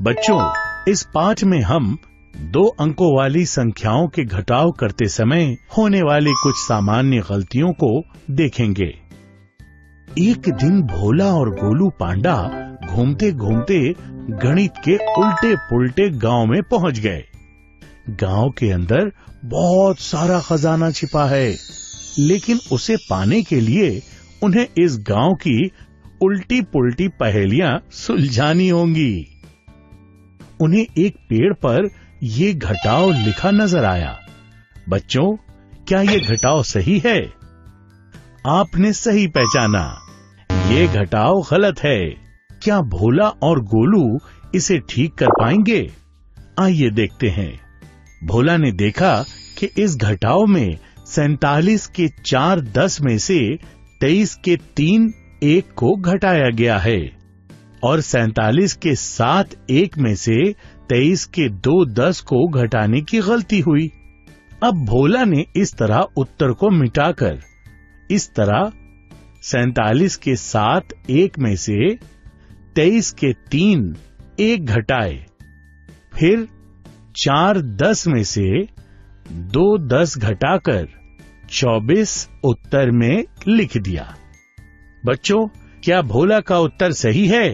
बच्चों, इस पाठ में हम 2 अंकों वाली संख्याओं के घटाव करते समय होने वाली कुछ सामान्य गलतियों को देखेंगे। एक दिन भोला और गोलू पांडा घूमते घूमते गणित के उल्टे पुल्टे गांव में पहुंच गए। गांव के अंदर बहुत सारा खजाना छिपा है, लेकिन उसे पाने के लिए उन्हें इस गांव की उल्टी पुल्टी पहेलियां सुलझानी होंगी। उन्हें एक पेड़ पर ये घटाव लिखा नजर आया। बच्चों, क्या ये घटाव सही है? आपने सही पहचाना, ये घटाव गलत है। क्या भोला और गोलू इसे ठीक कर पाएंगे? आइए देखते हैं। भोला ने देखा कि इस घटाव में 47 के 4 10 में से 23 के 3 1 को घटाया गया है और 47 के 7 1 में से 23 के 2 10 को घटाने की गलती हुई। अब भोला ने इस तरह उत्तर को मिटाकर इस तरह 47 के 7 1 में से 23 के 3 1 घटाए, फिर 4 10 में से 2 10 घटाकर 24 उत्तर में लिख दिया। बच्चों, क्या भोला का उत्तर सही है?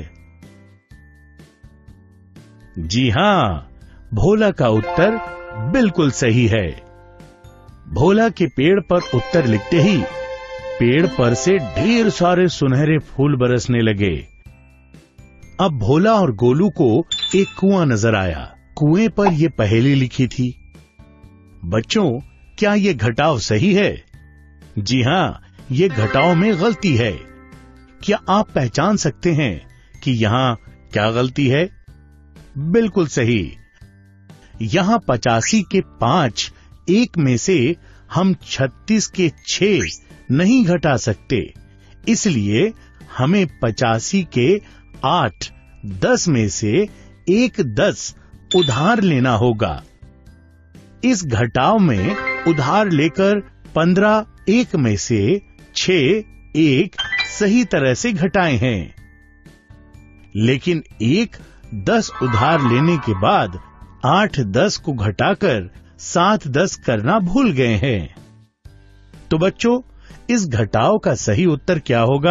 जी हां, भोला का उत्तर बिल्कुल सही है। भोला के पेड़ पर उत्तर लिखते ही पेड़ पर से ढेर सारे सुनहरे फूल बरसने लगे। अब भोला और गोलू को एक कुआं नजर आया। कुएं पर यह पहेली लिखी थी। बच्चों, क्या ये घटाव सही है? जी हां, ये घटाव में गलती है। क्या आप पहचान सकते हैं कि यहां क्या गलती है? बिल्कुल सही। यहां 85 के 5 1 में से हम 36 के 6 नहीं घटा सकते, इसलिए हमें 85 के 8 10 में से 1 10 उधार लेना होगा। इस घटाव में उधार लेकर 15 1 में से 6 1 सही तरह से घटाए हैं, लेकिन 1 10 उधार लेने के बाद 8 10 को घटाकर 7 10 करना भूल गए हैं। तो बच्चों, इस घटाव का सही उत्तर क्या होगा?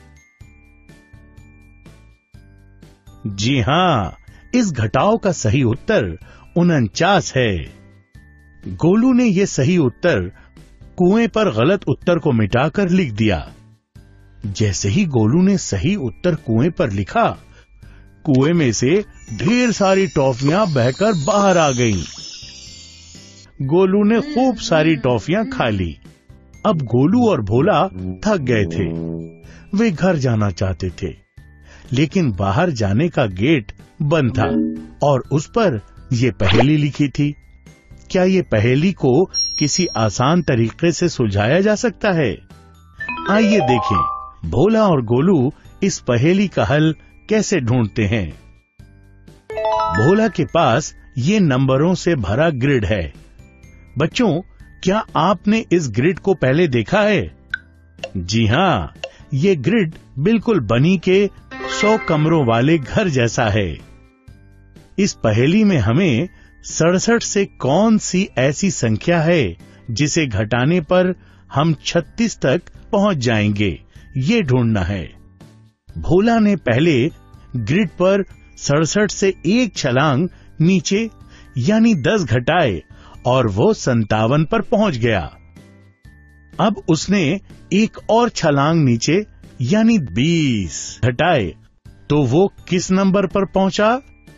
जी हां, इस घटाव का सही उत्तर 49 है। गोलू ने यह सही उत्तर कुएं पर गलत उत्तर को मिटाकर लिख दिया। जैसे ही गोलू ने सही उत्तर कुएं पर लिखा, कुएं में से ढेर सारी टॉफियां बहकर बाहर आ गईं। गोलू ने खूब सारी टॉफियां खा ली। अब गोलू और भोला थक गए थे। वे घर जाना चाहते थे, लेकिन बाहर जाने का गेट बंद था और उस पर यह पहेली लिखी थी। क्या ये पहेली को किसी आसान तरीके से सुलझाया जा सकता है? आइए देखें, भोला और गोलू इस पहेली का हल कैसे ढूंढते हैं। भोला के पास ये नंबरों से भरा ग्रिड है। बच्चों, क्या आपने इस ग्रिड को पहले देखा है? जी हां, ये ग्रिड बिल्कुल बनी के 100 कमरों वाले घर जैसा है। इस पहेली में हमें 67 से कौन सी ऐसी संख्या है जिसे घटाने पर हम 36 तक पहुंच जाएंगे, ये ढूंढना है। भोला ने पहले ग्रिड पर 67 से एक छलांग नीचे यानी 10 घटाए और वो 57 पर पहुंच गया। अब उसने एक और छलांग नीचे यानी 20 घटाए तो वो किस नंबर पर पहुंचा?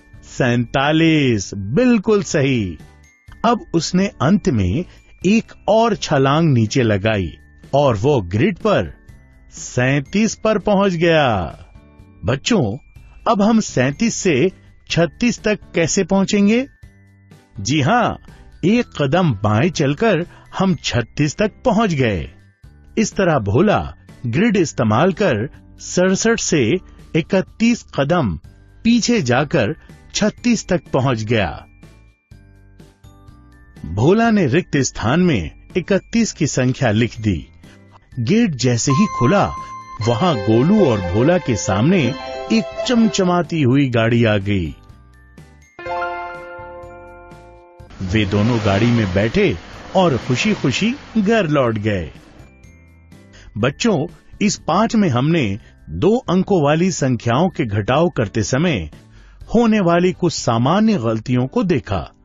47। बिल्कुल सही। अब उसने अंत में एक और छलांग नीचे लगाई और वो ग्रिड पर 37 पर पहुंच गया। बच्चों, अब हम 37 से 36 तक कैसे पहुंचेंगे? जी हां, एक कदम बाएं चलकर हम 36 तक पहुंच गए। इस तरह भोला ग्रिड इस्तेमाल कर 67 से 31 कदम पीछे जाकर 36 तक पहुंच गया। भोला ने रिक्त स्थान में 31 की संख्या लिख दी। गेट जैसे ही खुला, वहां गोलू और भोला के सामने एक चमचमाती हुई गाड़ी आ गई। वे दोनों गाड़ी में बैठे और खुशी खुशी घर लौट गए। बच्चों, इस पाठ में हमने 2 अंकों वाली संख्याओं के घटाव करते समय होने वाली कुछ सामान्य गलतियों को देखा।